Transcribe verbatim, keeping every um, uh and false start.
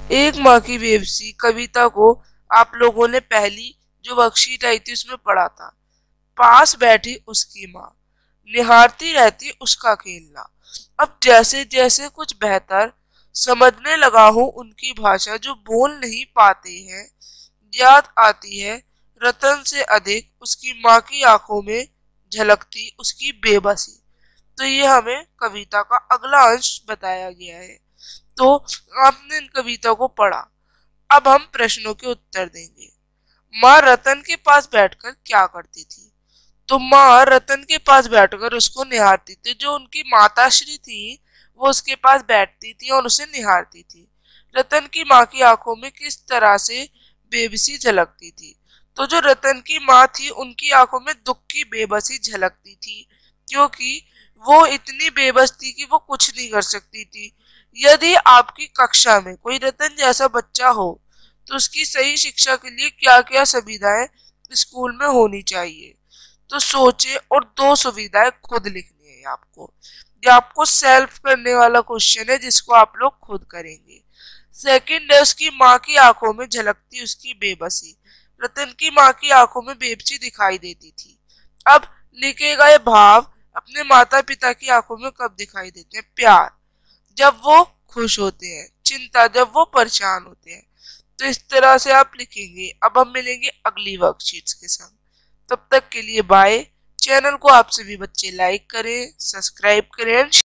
एक माँ की बेबसी कविता को आप लोगों ने पहली जो वर्कशीट आई थी उसमें पढ़ा था। पास बैठी उसकी माँ, निहारती रहती उसका खेलना। अब जैसे जैसे कुछ बेहतर समझने लगा हूँ उनकी भाषा जो बोल नहीं पाते हैं, याद आती है रतन से अधिक उसकी माँ की आंखों में झलकती उसकी बेबसी। तो ये हमें कविता का अगला अंश बताया गया है। तो आपने इन कविता को पढ़ा, अब हम प्रश्नों के उत्तर देंगे। माँ रतन के पास बैठकर क्या करती थी? तो माँ रतन के पास बैठकर उसको निहारती थी। जो उनकी माताश्री थी वो उसके पास बैठती थी और उसे निहारती थी। रतन की माँ की आंखों में किस तरह से बेबसी झलकती थी? तो जो रतन की माँ थी उनकी आंखों में दुख की बेबसी झलकती थी, क्योंकि वो इतनी बेबस थी कि वो कुछ नहीं कर सकती थी। यदि आपकी कक्षा में कोई रतन जैसा बच्चा हो तो उसकी सही शिक्षा के लिए क्या क्या सुविधाएं स्कूल में होनी चाहिए? तो सोचे और दो सुविधाएं खुद लिखनी है आपको। ये आपको सेल्फ करने वाला क्वेश्चन है जिसको आप लोग खुद करेंगे। सेकंड है उसकी माँ की आंखों में झलकती उसकी बेबसी। रतन की माँ की आंखों में बेबसी दिखाई देती थी। अब लिखे गए भाव अपने माता पिता की आंखों में कब दिखाई देते हैं? प्यार जब वो खुश होते हैं, चिंता जब वो परेशान होते हैं। तो इस तरह से आप लिखेंगे। अब हम मिलेंगे अगली वर्कशीट्स के साथ। तब तक के लिए बाय। चैनल को आप सभी बच्चे लाइक करें, सब्सक्राइब करें।